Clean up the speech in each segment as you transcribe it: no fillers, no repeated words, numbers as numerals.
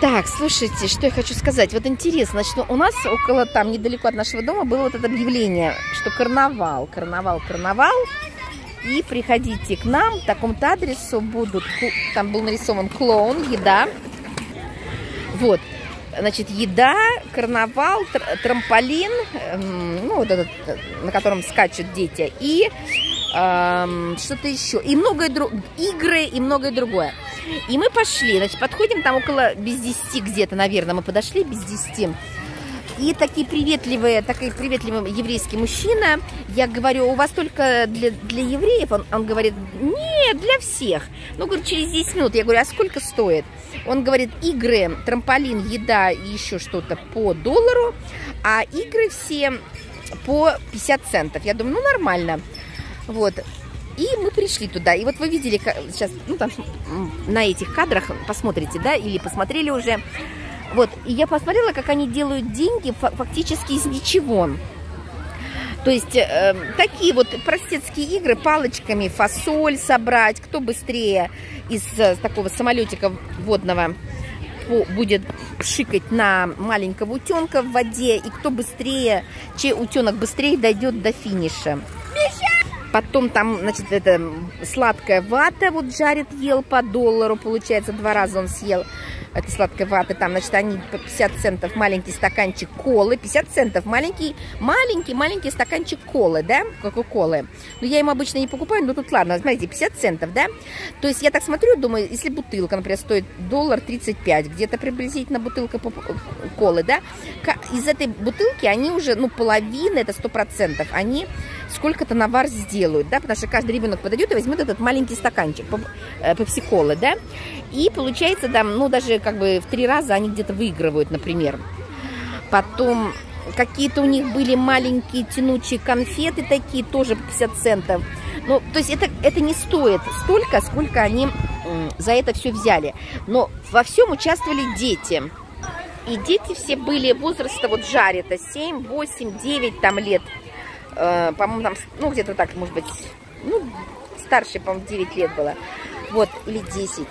Так, слушайте, что я хочу сказать. Вот интересно, что у нас около, там, недалеко от нашего дома было вот это объявление, что карнавал. И приходите к нам, к такому-то адресу будут, там был нарисован клоун, еда. Вот, значит, еда, карнавал, трамполин, ну, вот этот, на котором скачут дети, и что-то еще, и многое другое, игры и многое другое. И мы пошли, значит, подходим там около без 10 где-то, наверное, мы подошли без 10. И такой приветливый еврейский мужчина, я говорю, у вас только для евреев? Он говорит, нет, для всех. Ну, говорю, через 10 минут. Я говорю, а сколько стоит? Он говорит, игры, трамполин, еда и еще что-то по $1, а игры все по 50 центов. Я думаю, ну, нормально. Вот. И мы пришли туда. И вот вы видели, сейчас, ну, там на этих кадрах посмотрите, да, или посмотрели уже. Вот, и я посмотрела, как они делают деньги фактически из ничего. То есть, такие вот простецкие игры, палочками фасоль собрать, кто быстрее из такого самолетика водного будет шикать на маленького утенка в воде, и кто быстрее, чей утенок быстрее дойдет до финиша. Потом там, значит, это сладкая вата, вот жарит, ел по $1, получается, 2 раза он съел этой сладкой ваты. Там, значит, они по 50 центов маленький стаканчик колы, 50 центов маленький стаканчик колы, да, кока-колы. Но я ему обычно не покупаю, но тут ладно, смотрите, 50 центов, да. То есть я так смотрю, думаю, если бутылка, например, стоит $1.35, где-то приблизительно бутылка колы, да, из этой бутылки они уже, ну, половина, это 100%, они сколько-то навар сделают, да, потому что каждый ребенок подойдет и возьмет этот маленький стаканчик пепси-колы, да, и получается, там, ну, даже как бы в 3 раза они где-то выигрывают, например. Потом какие-то у них были маленькие тянучие конфеты такие, тоже по 50 центов. Ну, то есть это не стоит столько, сколько они за это все взяли. Но во всем участвовали дети. И дети все были возраста, вот жарито, 7, 8, 9 там лет. По-моему, там, ну, где-то так, может быть, ну, старше, по-моему, 9 лет было, вот, или 10.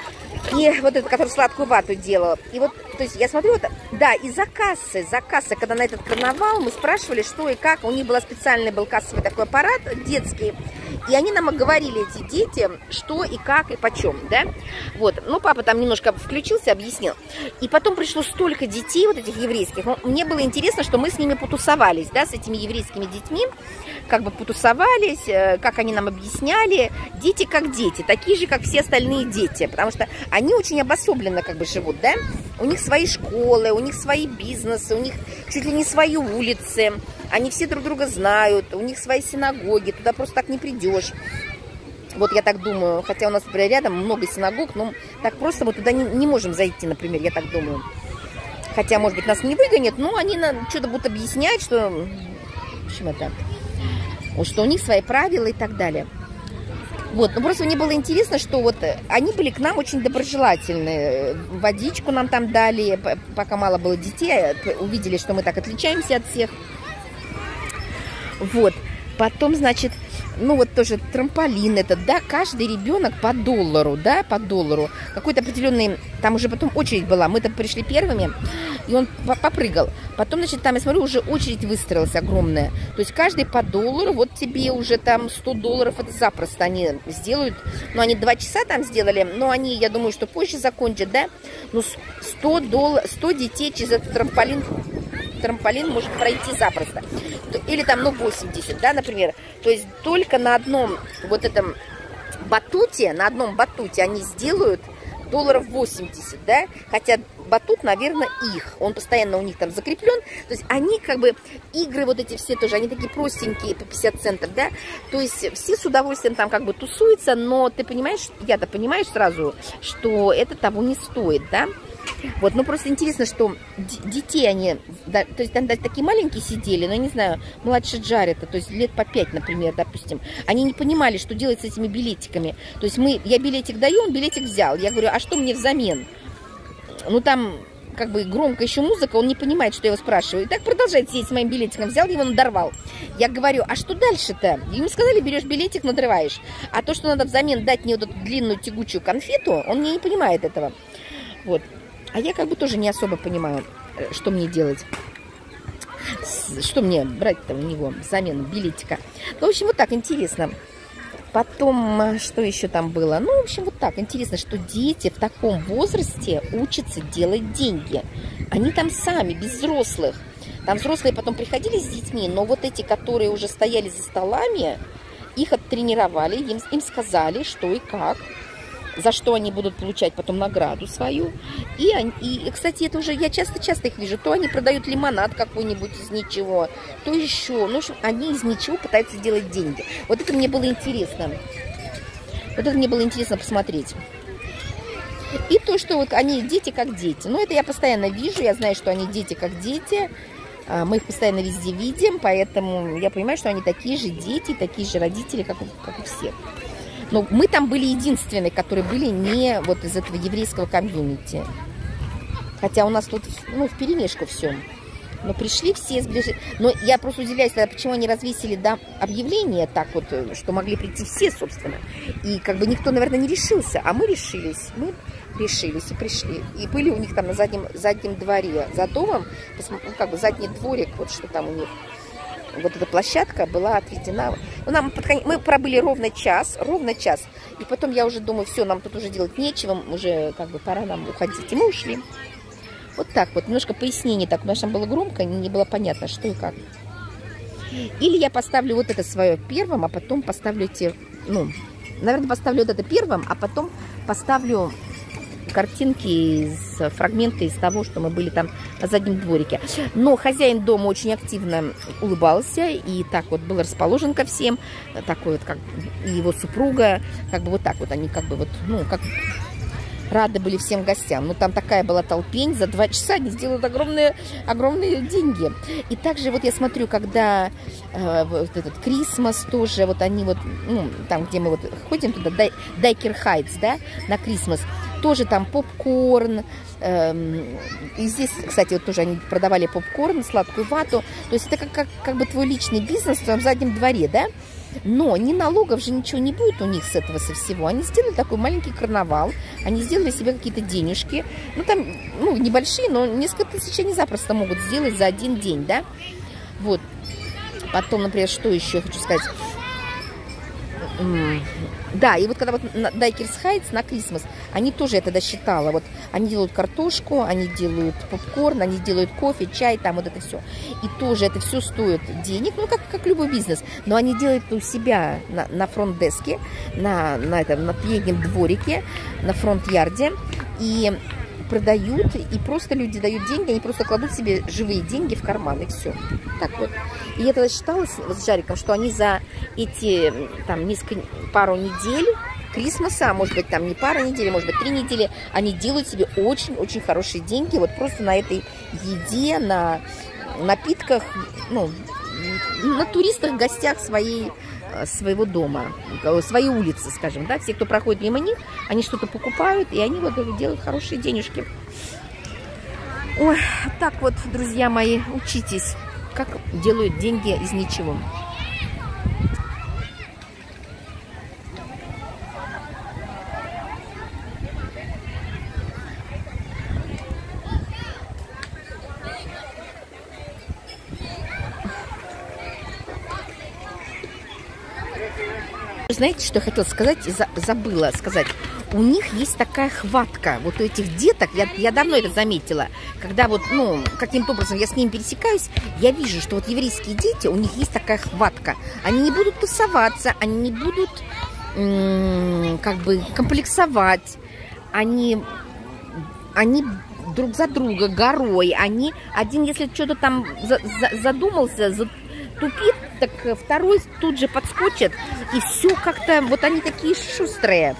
И вот это, который сладкую вату делал. И вот, то есть я смотрю, вот, да, и за кассы, когда на этот карнавал мы спрашивали, что и как, у них был кассовый такой аппарат детский, и они нам говорили, эти дети, что и как, и почем, да, вот, ну, папа там немножко включился, объяснил, и потом пришло столько детей, вот этих еврейских, мне было интересно, что мы с ними потусовались, да, с этими еврейскими детьми, как бы потусовались, как они нам объясняли, дети как дети, такие же, как все остальные дети, потому что они очень обособленно как бы живут, да, у них свои школы, у них свои бизнесы, у них чуть ли не свои улицы, они все друг друга знают, у них свои синагоги, туда просто так не придешь. Вот я так думаю, хотя у нас, например, рядом много синагог, но так просто мы туда не можем зайти, например, я так думаю. Хотя, может быть, нас не выгонят, но они нам что-то будут объяснять, что, в общем, это, что у них свои правила и так далее. Вот, ну просто мне было интересно, что вот они были к нам очень доброжелательны. Водичку нам там дали, пока мало было детей, увидели, что мы так отличаемся от всех. Вот, потом, значит, ну вот тоже трамполин этот, да, каждый ребенок по $1, да, по $1. Какой-то определенный, там уже потом очередь была, мы там пришли первыми, и он попрыгал. Потом, значит, там, я смотрю, уже очередь выстроилась огромная. То есть каждый по $1, вот тебе уже там $100, это запросто они сделают. Ну, они 2 часа там сделали, но они, я думаю, что позже закончат, да. Ну, $100 детей через этот трамполин может пройти запросто. Или там, ну, 80, да, например. То есть только на одном вот этом батуте, они сделают $80, да, хотя батут, наверное, их, он постоянно у них там закреплен, то есть они как бы, игры вот эти все тоже, они такие простенькие, по 50 центов, да, то есть все с удовольствием там как бы тусуются, но ты понимаешь, я-то понимаю сразу, что это того не стоит, да. Вот, ну просто интересно, что детей они, да, то есть там да, такие маленькие сидели, но я не знаю, младше Джареда, то есть лет по 5, например, допустим, они не понимали, что делать с этими билетиками. То есть я билетик даю, он билетик взял. Я говорю, а что мне взамен? Ну там как бы громко еще музыка, он не понимает, что я его спрашиваю. И так продолжает сидеть с моим билетиком, взял его, надорвал. Я говорю, а что дальше-то? Ему сказали, берешь билетик, надрываешь. А то, что надо взамен дать мне вот эту длинную тягучую конфету, он мне не понимает этого. Вот. А я как бы тоже не особо понимаю, что мне делать. Что мне брать-то у него взамен билетика. Ну, в общем, вот так интересно. Потом, что еще там было? Ну, в общем, вот так. Интересно, что дети в таком возрасте учатся делать деньги. Они там сами, без взрослых. Там взрослые потом приходили с детьми, но вот эти, которые уже стояли за столами, их оттренировали, им сказали, что и как, за что они будут получать потом награду свою. И, кстати, это уже я часто их вижу. То они продают лимонад какой-нибудь из ничего, то еще. Ну, в общем, они из ничего пытаются сделать деньги. Вот это мне было интересно. Вот это мне было интересно посмотреть. И то, что вот они дети как дети. Ну, это я постоянно вижу, я знаю, что они дети как дети. Мы их постоянно везде видим, поэтому я понимаю, что они такие же дети, такие же родители, как у всех. Но мы там были единственные, которые были не вот из этого еврейского комьюнити. Хотя у нас тут, ну, вперемешку все. Но пришли все сближи. Но я просто удивляюсь, почему они развесили, да, объявление так вот, что могли прийти все, собственно. И как бы никто, наверное, не решился, а мы решились. Мы решились и пришли. И были у них там на заднем дворе, за домом, ну, как бы задний дворик, вот что там у них. Вот эта площадка была отведена. Мы пробыли ровно час. И потом я уже думаю, все, нам тут уже делать нечего, уже как бы пора нам уходить. И мы ушли. Вот так вот. Немножко пояснений так, потому что там было громко, не было понятно, что и как. Или я поставлю вот это свое первым, а потом поставлю эти, ну, наверное, поставлю вот это первым, а потом поставлю картинки, фрагменты из того, что мы были там на заднем дворике. Но хозяин дома очень активно улыбался и так вот был расположен ко всем. Такой вот, как и его супруга, как бы вот так вот они как бы вот, ну, как рады были всем гостям. Но там такая была толпень, за 2 часа они сделают огромные деньги. И также вот я смотрю, когда вот этот Крисмас тоже, вот они вот, ну, там, где мы вот ходим туда, Дайкер Хайтс, да, на Крисмас, тоже там попкорн. И здесь, кстати, вот тоже они продавали попкорн, сладкую вату. То есть это как бы твой личный бизнес в твоем заднем дворе, да? Но ни налогов же ничего не будет у них с этого, со всего. Они сделали такой маленький карнавал, они сделали себе какие-то денежки. Ну, там, ну, небольшие, но несколько тысяч они запросто могут сделать за один день, да? Вот. Потом, например, что еще я хочу сказать? Да, и вот когда вот на Дайкерс Хайтс, на Крисмас, они тоже, я тогда считала, вот они делают картошку, они делают попкорн, они делают кофе, чай, там вот это все. И тоже это все стоит денег, ну, как любой бизнес. Но они делают у себя на фронт-деске, на переднем дворике, на фронт-ярде. И продают, и просто люди дают деньги, они просто кладут себе живые деньги в карман, и все. Так вот. И я тогда считала с Жариком, что они за эти, там, пару недель Крисмаса, а может быть, там не пара недель, может быть, 3 недели, они делают себе очень-очень хорошие деньги, вот просто на этой еде, на напитках, ну, на туристах, гостях своего дома, своей улицы, скажем, да, все, кто проходит мимо них, они что-то покупают, и они вот делают хорошие денежки. Ой, так вот, друзья мои, учитесь, как делают деньги из ничего. Знаете, что я хотела сказать? Забыла сказать. У них есть такая хватка. Вот у этих деток, я давно это заметила, когда вот, ну, каким-то образом я с ними пересекаюсь, я вижу, что вот еврейские дети, у них есть такая хватка. Они не будут тусоваться, они не будут как бы комплексовать. Они друг за друга горой. Один, если что-то там задумался, тупит, так второй тут же подскочит. И все как-то, вот они такие шустрые.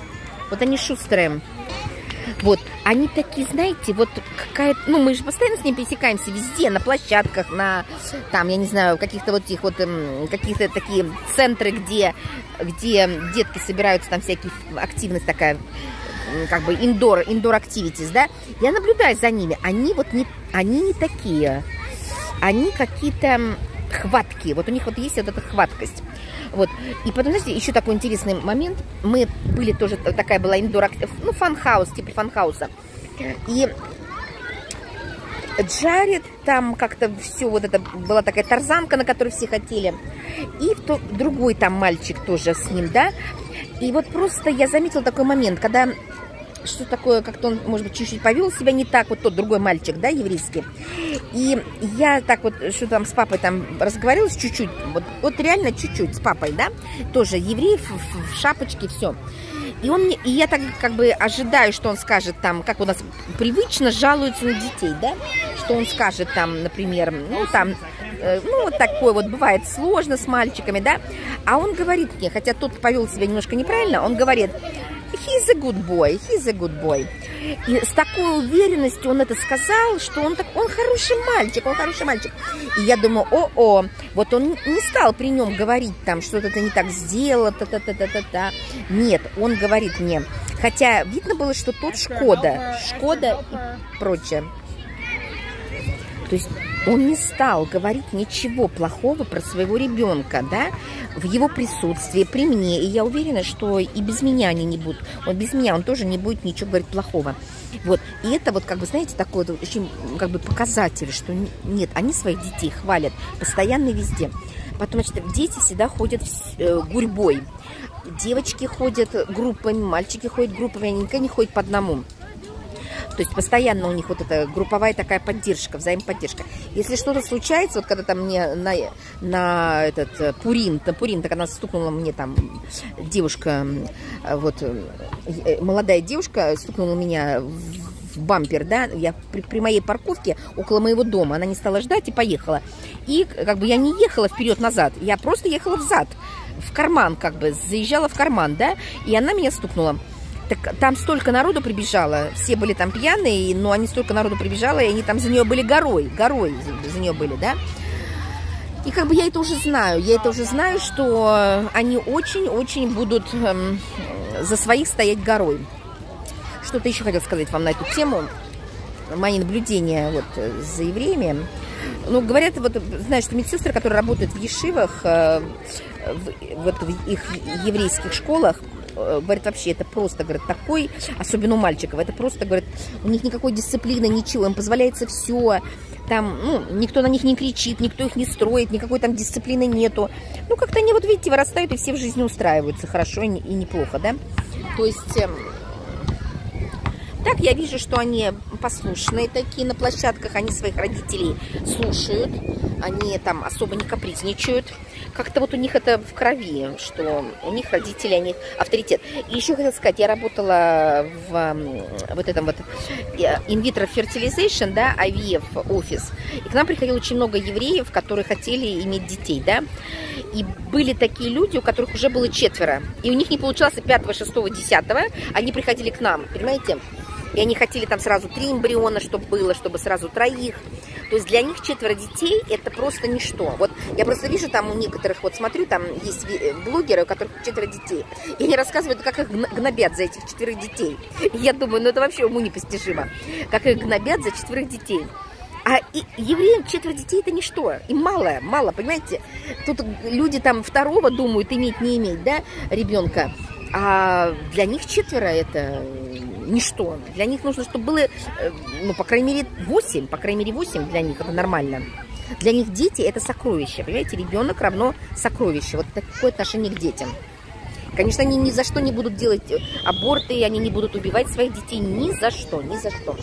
Вот, они такие, знаете, вот какая-то, ну, мы же постоянно с ними пересекаемся везде, на площадках, там, я не знаю, каких-то вот этих вот, какие-то такие центры, где детки собираются, там всякие активность такая, как бы indoor activities, да, я наблюдаю за ними, они не такие, они какие-то хваткие, вот у них вот есть вот эта хваткость. Вот. И потом, знаете, еще такой интересный момент. Мы были тоже, такая была индор, ну, фан-хаус, типа фан-хауса. И Джаред, там как-то все, вот это была такая тарзанка, на которой все хотели. И другой там мальчик тоже с ним, да. И вот просто я заметила такой момент, когда что такое, как-то он, может быть, чуть-чуть повел себя не так, вот тот другой мальчик, да, еврейский. И я так вот, что там с папой там разговаривалась чуть-чуть, вот реально чуть-чуть с папой, да, тоже еврей в шапочке, все. И я так как бы ожидаю, что он скажет там, как у нас привычно жалуются на детей, да, что он скажет там, например, ну там, ну вот такое вот бывает сложно с мальчиками, да, а он говорит мне, хотя тот повел себя немножко неправильно, он говорит: he's a good boy, he's a good boy. И с такой уверенностью он это сказал, что он хороший мальчик, он хороший мальчик. И я думаю, вот он не стал при нем говорить там, что-то ты не так сделала, та-та-та-та-та. Нет, он говорит мне, хотя видно было, что тот Шкода и прочее. То есть он не стал говорить ничего плохого про своего ребенка, да, в его присутствии, при мне. И я уверена, что и без меня они не будут. Вот без меня он тоже не будет ничего говорить плохого. Вот. И это вот, как бы, знаете, такой вот очень, как бы, показатель, что нет, они своих детей хвалят постоянно везде. Потому что дети всегда ходят гурьбой. Девочки ходят группами, мальчики ходят группами, они никогда не ходят по одному. То есть постоянно у них вот эта групповая такая поддержка, взаимоподдержка. Если что-то случается, вот когда там мне на этот Пурим, так она стукнула мне там девушка, вот молодая девушка стукнула меня в бампер, да, я при моей парковке около моего дома, она не стала ждать и поехала. И как бы я не ехала вперед-назад, я просто ехала взад, в карман, как бы заезжала в карман, да, и она меня стукнула. Так там столько народу прибежало, все были там пьяные, но они столько народу прибежало, и они там за нее были горой за нее были, да. И как бы я это уже знаю, что они очень-очень будут за своих стоять горой. Что-то еще хотел сказать вам на эту тему, мои наблюдения вот за евреями. Ну, говорят, вот, знаю, что медсестры, которые работают в ешивах, в их еврейских школах, говорят, вообще, это просто, говорят, такой, особенно у мальчиков, это просто, говорят, у них никакой дисциплины, ничего, им позволяется все, там, ну, никто на них не кричит, никто их не строит, никакой там дисциплины нету. Ну, как-то они, вот видите, вырастают и все в жизни устраиваются хорошо и неплохо, да. То есть, так я вижу, что они послушные такие на площадках, они своих родителей слушают, они там особо не капризничают. Как-то вот у них это в крови, что у них родители, они авторитет. И еще хотела сказать, я работала в вот этом вот in vitro fertilization, да, IVF офис. И к нам приходило очень много евреев, которые хотели иметь детей, да. И были такие люди, у которых уже было 4. И у них не получалось 5, 6, 10. Они приходили к нам, понимаете? И они хотели там сразу 3 эмбриона, чтобы было, чтобы сразу 3. То есть для них 4 детей это просто ничто. Вот я просто вижу там у некоторых, вот смотрю, там есть блогеры, у которых 4 детей. И они рассказывают, как их гнобят за этих 4 детей. И я думаю, ну это вообще уму непостижимо. Как их гнобят за 4 детей. А евреям 4 детей это ничто. Им мало, понимаете? Тут люди там 2-го думают, иметь, не иметь, да, ребенка. А для них 4 это ничто. Для них нужно, чтобы было, ну, по крайней мере, 8. По крайней мере, 8 для них это нормально. Для них дети это сокровище. Понимаете, ребенок равно сокровище. Вот такое отношение к детям. Конечно, они ни за что не будут делать аборты, они не будут убивать своих детей. Ни за что, ни за что.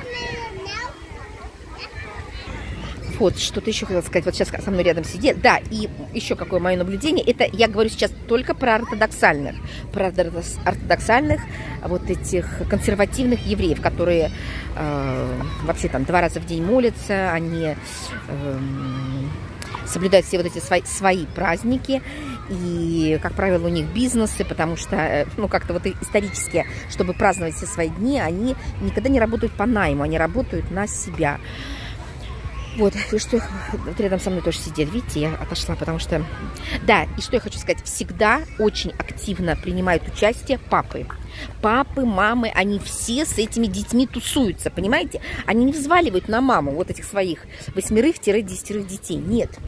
Вот, что-то еще хотела сказать. Вот сейчас со мной рядом сидит. Да, и еще какое мое наблюдение. Это я говорю сейчас только про ортодоксальных. Про ортодоксальных вот этих консервативных евреев, которые вообще там 2 раза в день молятся. Они соблюдают все вот эти свои праздники. И, как правило, у них бизнесы, потому что, ну, как-то вот исторически, чтобы праздновать все свои дни, они никогда не работают по найму, они работают на себя. Вот, и что вот рядом со мной тоже сидит, видите, я отошла, потому что... Да, и что я хочу сказать, всегда очень активно принимают участие папы. Папы, мамы, они все с этими детьми тусуются, понимаете? Они не взваливают на маму вот этих своих 8-10 детей, нет.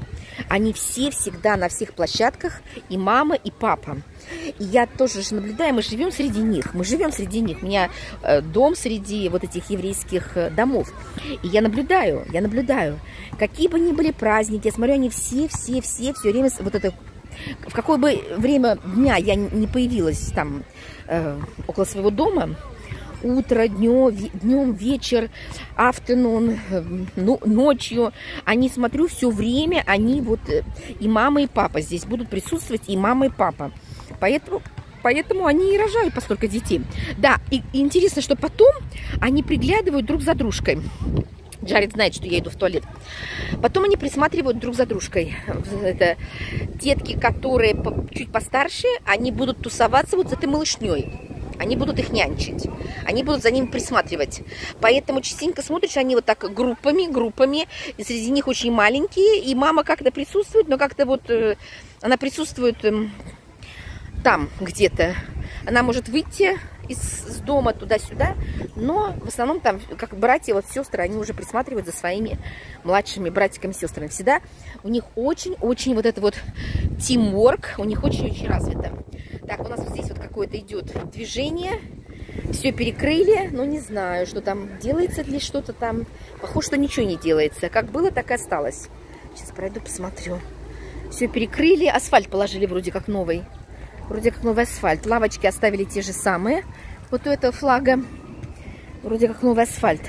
Они все всегда на всех площадках, и мама, и папа. И я тоже же наблюдаю, мы живем среди них. Мы живем среди них. У меня дом среди вот этих еврейских домов. И я наблюдаю. Какие бы ни были праздники, я смотрю, они все время вот это... В какое бы время дня я не появилась там около своего дома, утро, днем, вечер, afternoon, ночью, они, смотрю, все время, они вот, и мама, и папа здесь будут присутствовать, и мама, и папа. Поэтому они и рожают по столько детей. Да, и интересно, что потом они приглядывают друг за дружкой. Джаред знает, что я иду в туалет. Потом они присматривают друг за дружкой. Это детки, которые чуть постарше, они будут тусоваться вот с этой малышней. Они будут их нянчить. Они будут за ними присматривать. Поэтому частенько смотришь, они вот так группами. И среди них очень маленькие. И мама как-то присутствует, но как-то вот она присутствует там где-то. Она может выйти из дома туда-сюда, но в основном там, как братья, вот сестры, они уже присматривают за своими младшими братиками, сестрами. Всегда у них очень-очень вот это вот teamwork, у них очень-очень развито. Так, у нас вот здесь вот какое-то идет движение, все перекрыли, но не знаю, что там делается ли что-то там. Похоже, что ничего не делается. Как было, так и осталось. Сейчас пройду, посмотрю. Все перекрыли, асфальт положили вроде как новый. Вроде как новый асфальт. Лавочки оставили те же самые. Вот у этого флага. Вроде как новый асфальт.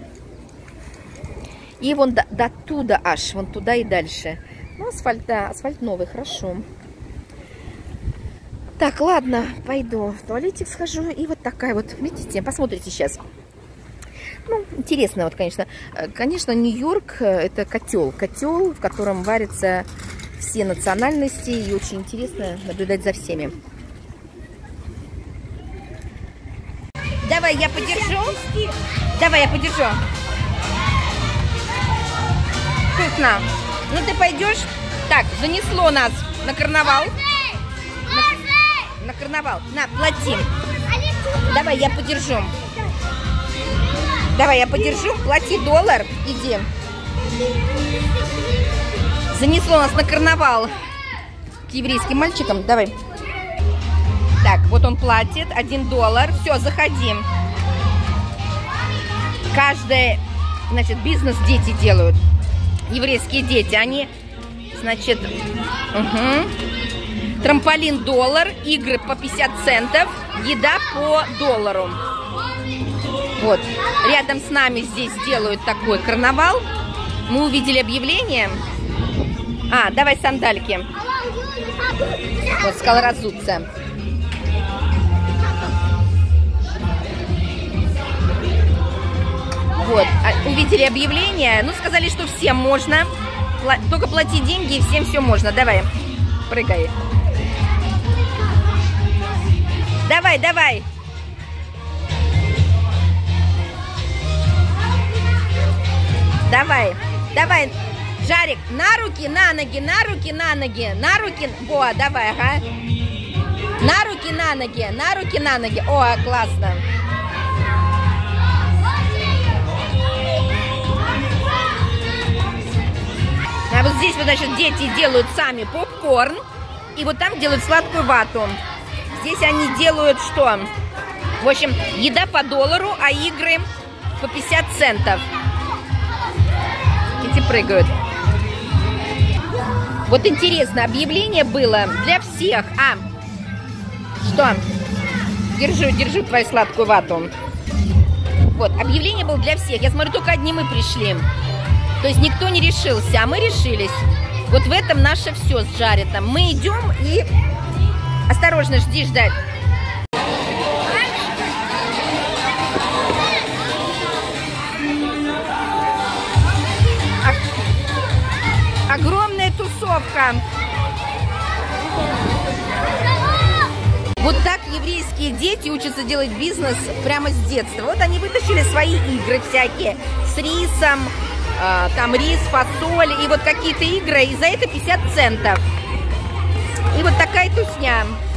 И вон до туда аж. Вон туда и дальше. Ну, асфальт, да. Асфальт новый. Хорошо. Так, ладно. Пойду в туалетик схожу. И вот такая вот. Видите? Посмотрите сейчас. Ну, интересно вот, конечно. Конечно, Нью-Йорк это котел. Котел, в котором варится... все национальности, и очень интересно наблюдать за всеми. Давай я подержу. Давай я подержу. Вкусно. Ну ты пойдешь. Так, занесло нас на карнавал. На карнавал. На, плати. Давай я подержу. Давай я подержу. Плати $1. Иди. Занесло нас на карнавал к еврейским мальчикам. Давай. Так, вот он платит $1. Все, заходи. Каждый, значит, бизнес дети делают. Еврейские дети. Они, значит, трамполин $1, игры по 50 центов, еда по $1. Вот. Рядом с нами здесь делают такой карнавал. Мы увидели объявление. А, давай сандальки. Вот, сказал разуться. Вот, увидели объявление. Ну, сказали, что всем можно. Только плати деньги, и всем все можно. Давай, прыгай. Давай, давай. Давай, давай. Жарик, на руки, на ноги, на руки, на ноги, на руки. О, давай, ага. На руки, на ноги, на руки, на ноги. О, классно. А вот здесь вот, значит, дети делают сами попкорн. И вот там делают сладкую вату. Здесь они делают что? В общем, еда по $1, а игры по 50 центов. Дети прыгают. Вот интересно, объявление было для всех. А, что? Держу твою сладкую вату. Вот, объявление было для всех. Я смотрю, только одни мы пришли. То есть никто не решился, а мы решились. Вот в этом наше все с Джаредом. Мы идем и... Осторожно, жди, ждать. Огромная тусовка. Вот так еврейские дети учатся делать бизнес прямо с детства. Вот они вытащили свои игры всякие с рисом, там рис, фасоль и вот какие-то игры, и за это 50 центов. И вот такая тусня.